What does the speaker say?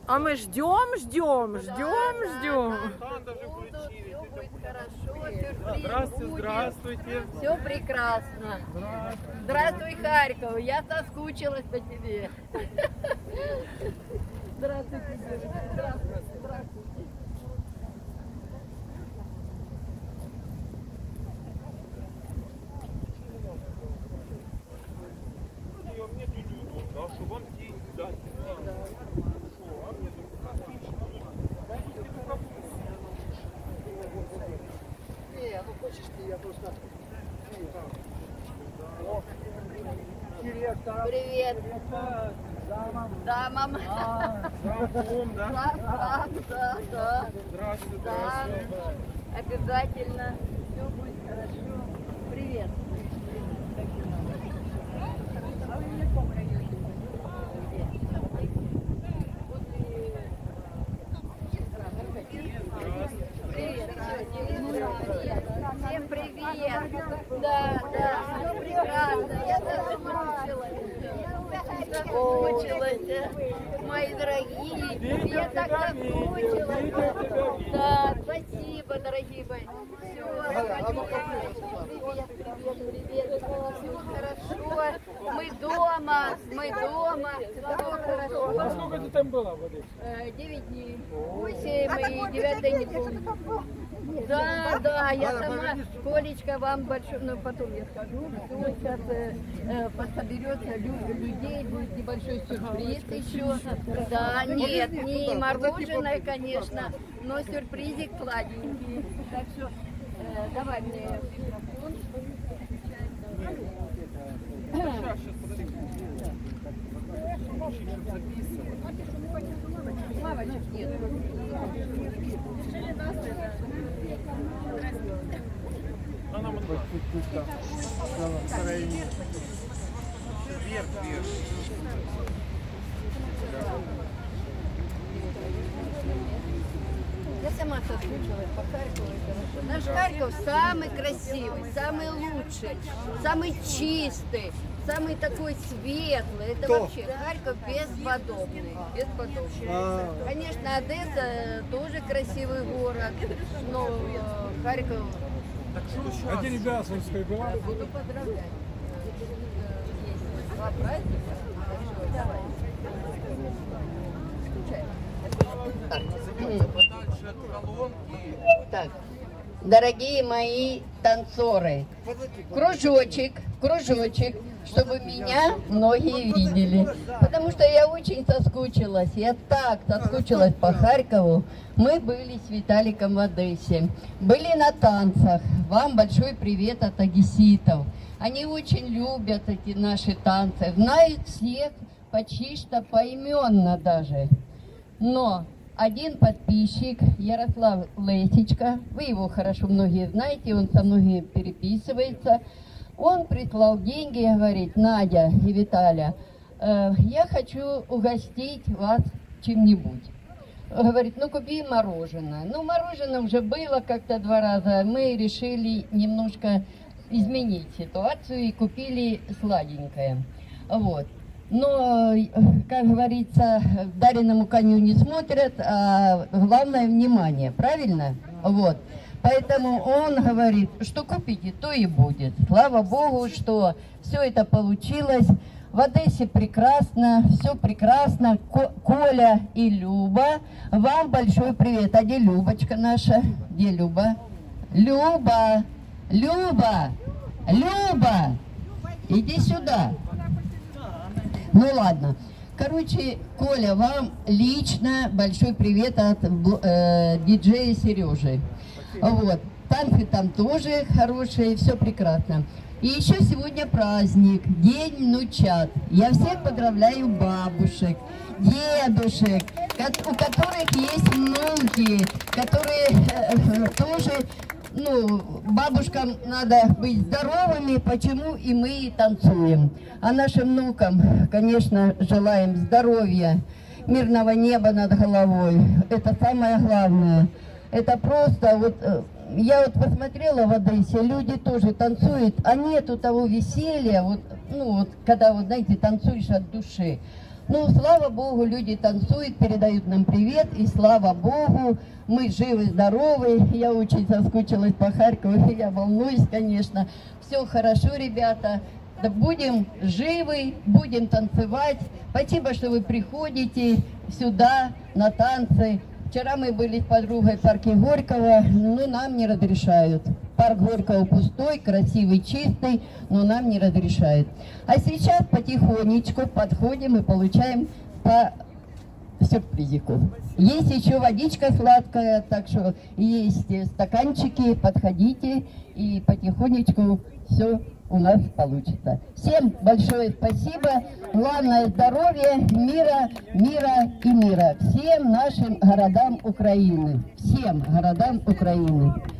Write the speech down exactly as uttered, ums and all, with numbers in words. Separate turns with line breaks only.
А мы ждем, ждем, ждем, ждем.
Здравствуйте, здравствуйте.
Все прекрасно. Здравствуй. Здравствуй, Харьков. Я соскучилась по тебе. Здравствуйте, здравствуйте, здравствуйте. Привет. Да, мама.
А, знаком, да?
Да, да, да, да.
Здравствуйте,
Да,
здравствуйте.
обязательно. Все будет хорошо. Привет. Всем привет! Да, да, все прекрасно. Я соскучилась. Соскучилась. Мои дорогие, я так соскучилась. Да, спасибо, дорогие мои. Все, привет, привет, привет. Все хорошо. Мы дома, мы дома. Все хорошо.
Сколько ты там была в Одессе?
Девять дней. Восемь и девятый не помню. Да, да, я сама, Колечка, вам большой, ну потом я скажу, все сейчас э, э, соберется людей, будет небольшой сюрприз еще. Да, нет, не мороженое, конечно, но сюрпризик сладенький. Так что э, давай мне микрофон. Мамочек нет.
Она вот вверх, вверх.
Я сама соскучилась по Харькову. Наш Харьков самый красивый, самый лучший, самый чистый, самый такой светлый. Это
Кто?
вообще Харьков бесподобный. бесподобный.
А.
Конечно, Одесса тоже красивый город, но э, Харьков...
А день Гасовской была?
Буду поздравлять. Есть два праздника. Давай. Так, дорогие мои танцоры, кружочек, кружочек, чтобы меня многие видели, потому что я очень соскучилась, я так соскучилась по Харькову. Мы были с Виталиком в Одессе, были на танцах. Вам большой привет от одесситов. Они очень любят эти наши танцы, знают всех почти что поименно даже. Но один подписчик, Ярослав Лесечка, вы его хорошо многие знаете, он со многими переписывается, он прислал деньги и говорит: Надя и Виталя, э, я хочу угостить вас чем-нибудь. Говорит, ну купи мороженое. Ну мороженое уже было как-то два раза, мы решили немножко изменить ситуацию и купили сладенькое. Вот. Но, как говорится, дареному коню не смотрят, а главное внимание, правильно? Вот. Поэтому он говорит, что купите, то и будет. Слава Богу, что все это получилось. В Одессе прекрасно, все прекрасно. Коля и Люба, вам большой привет. А где Любочка наша? Где Люба? Люба! Люба! Люба! Иди сюда. Ну ладно. Короче, Коля, вам лично большой привет от э, диджея Сережи. Вот. Танцы там тоже хорошие, все прекрасно. И еще сегодня праздник, День внучат. Я всех поздравляю бабушек, дедушек, у которых есть внуки, которые э, тоже... Ну, бабушкам надо быть здоровыми, почему и мы танцуем. А нашим внукам, конечно, желаем здоровья, мирного неба над головой. Это самое главное. Это просто, вот, я вот посмотрела в Одессе, люди тоже танцуют, а нету того веселья, вот, ну, вот, когда, вот, знаете, танцуешь от души. Ну, слава Богу, люди танцуют, передают нам привет, и слава Богу, мы живы, здоровы. Я очень соскучилась по Харькову, я волнуюсь, конечно. Все хорошо, ребята. Да будем живы, будем танцевать. Спасибо, что вы приходите сюда на танцы. Вчера мы были с подругой в парке Горького, но нам не разрешают. Парк Горького пустой, красивый, чистый, но нам не разрешают. А сейчас потихонечку подходим и получаем по сюрпризику. Есть еще водичка сладкая, так что есть стаканчики, подходите, и потихонечку все у нас получится. Всем большое спасибо. Главное здоровья, мира, мира и мира. Всем нашим городам Украины. Всем городам Украины.